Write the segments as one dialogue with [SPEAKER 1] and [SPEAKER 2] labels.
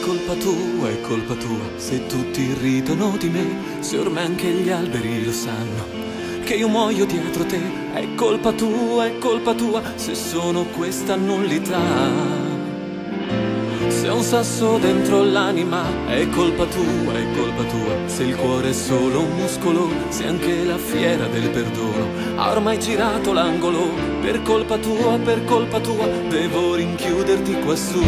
[SPEAKER 1] è colpa tua, se tutti ridono di me, se ormai anche gli alberi lo sanno che io muoio dietro te. È colpa tua, se sono questa nullità. Se ho un sasso dentro l'anima, è colpa tua, se il cuore è solo un muscolo, se anche la fiera del perdono ha ormai girato l'angolo. Per colpa tua, devo rinchiuderti quassù,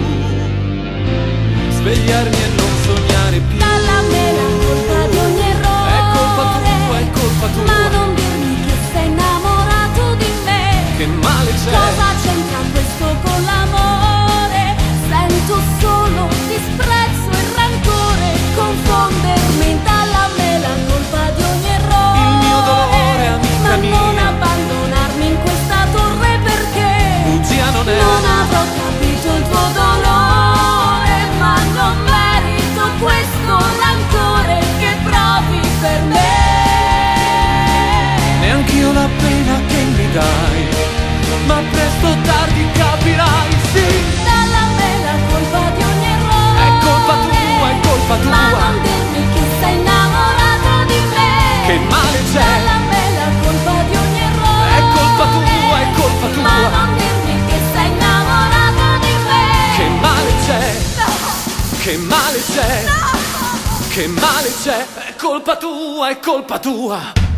[SPEAKER 1] svegliarmi e non sognare più.
[SPEAKER 2] Dalla me la colpa di ogni errore,
[SPEAKER 1] è colpa tua,
[SPEAKER 2] ma non dirmi che sei innamorato di me.
[SPEAKER 1] che male c'è?
[SPEAKER 2] Cosa c'entra questo con l'amore? Sento solo disprezzo e rancore, confondermi. Dalla me la colpa di ogni errore,
[SPEAKER 1] Il mio dolore, amica
[SPEAKER 2] ma
[SPEAKER 1] mia,
[SPEAKER 2] non abbandonarmi in questa torre, perché
[SPEAKER 1] bugia non è.
[SPEAKER 2] non avrò capito il tuo dolore, ma non merito questo rancore che provi per me.
[SPEAKER 1] Neanch'io la pena che mi dai, ma presto o tardi capirai, sì.
[SPEAKER 2] Dalla me la colpa di ogni errore,
[SPEAKER 1] È colpa tua,
[SPEAKER 2] ma non dirmi che sei innamorato di me.
[SPEAKER 1] che male c'è?
[SPEAKER 2] Dalla me la colpa di ogni errore,
[SPEAKER 1] È colpa tua,
[SPEAKER 2] ma non dirmi che sei innamorato di me.
[SPEAKER 1] che male c'è?
[SPEAKER 2] No,
[SPEAKER 1] Che male c'è?
[SPEAKER 2] no.
[SPEAKER 1] Che male c'è? È colpa tua,